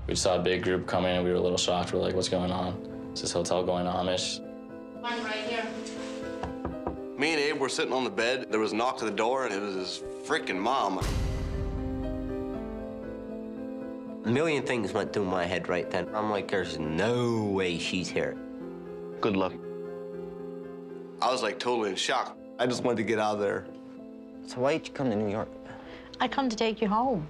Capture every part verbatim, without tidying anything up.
We saw a big group coming and we were a little shocked. We were like, what's going on? Is this hotel going Amish? One right here. Me and Abe were sitting on the bed. There was a knock to the door, and it was his freaking mom. A million things went through my head right then. I'm like, there's no way she's here. Good luck. I was like totally in shock. I just wanted to get out of there. So why'd you come to New York? I come to take you home.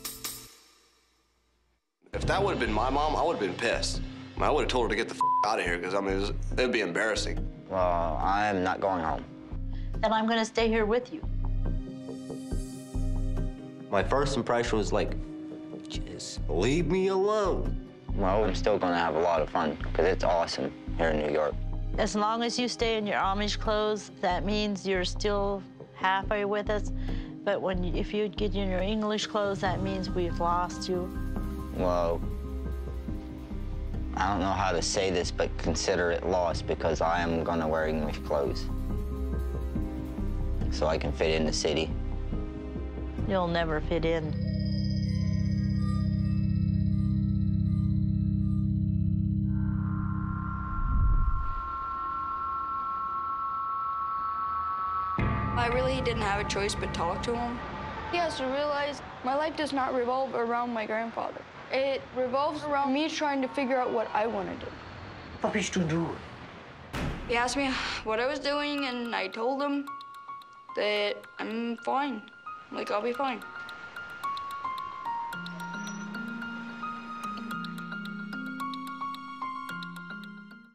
If that would have been my mom, I would have been pissed. I, mean, I would have told her to get the f out of here, because, I mean, it was, it'd be embarrassing. Well, I'm not going home. Then I'm gonna stay here with you. My first impression was like, just leave me alone. Well, I'm still gonna have a lot of fun, because it's awesome here in New York. As long as you stay in your Amish clothes, that means you're still halfway with us. But when you, if you get in your English clothes, that means we've lost you. Well, I don't know how to say this, but consider it lost, because I am gonna wear English clothes so I can fit in the city. You'll never fit in. I really didn't have a choice but talk to him. He has to realize my life does not revolve around my grandfather. It revolves around me trying to figure out what I want to do. What bist du doing? He asked me what I was doing, and I told him that I'm fine. Like, I'll be fine.